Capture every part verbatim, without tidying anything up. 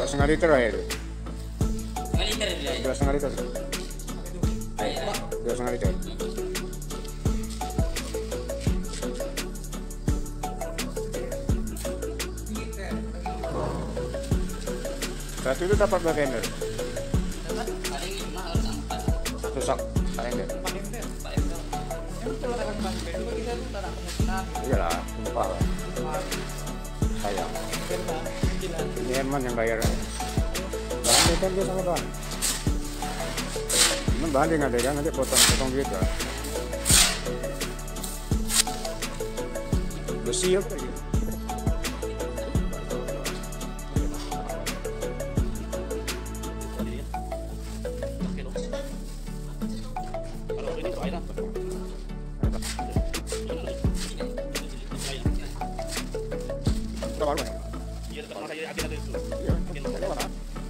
Dua setengah liter ya itu. Setengah liter dia. Dua setengah liter. Ayo. Dua setengah liter. Satu itu dapat berapa ember? Dapat paling lima harus empat. Satu sak paling ember. Empat ember. Emang kalau ada empat ember itu kita tuh tak ada kemungkinan. Iyalah, tumpah lah. Sayang. Karena kemungkinan. Ini Herman yang bayar. Bahan dia kan dia sama bahan. Cuman bahan dia nggak ada kan, nanti potong-potong duit lah. Besi apa gitu. Baru ya? Iya, tetap orang saya ada itu. Iya, ada apa?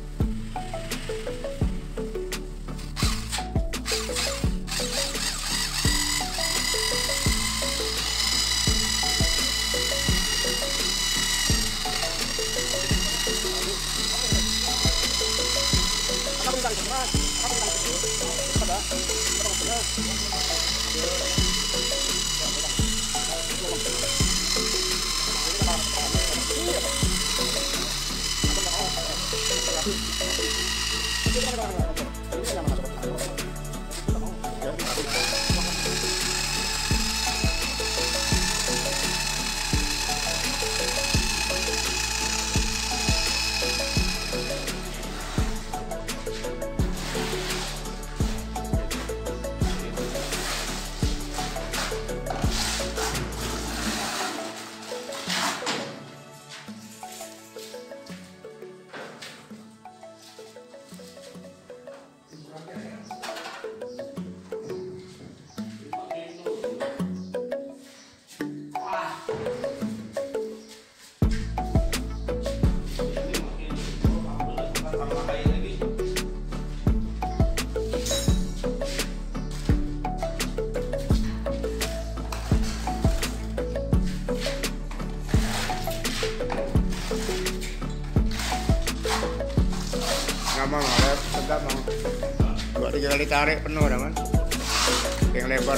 Nggak mau, nggak tegak mau. Dua tiga kali tarik penuh dah man. Yang lebar.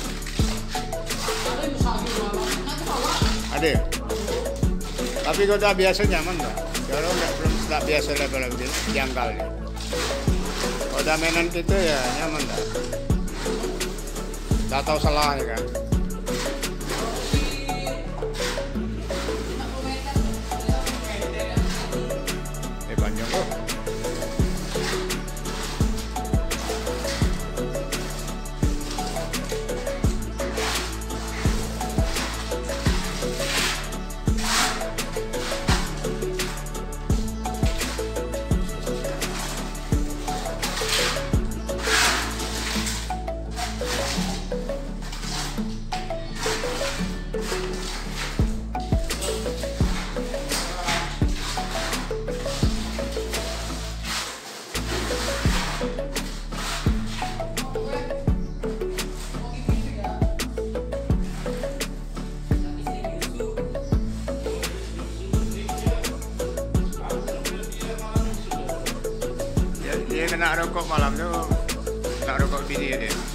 Ada. Tapi kalau udah biasa nyaman dah. Kalau nggak belum tak biasa lebar lagi jangkal dia. Kalau udah mainan kita ya nyaman dah. Tak tahu salah ya kan. Eh panjang kok. Dia kena rokok malam tu, nak rokok bini dia.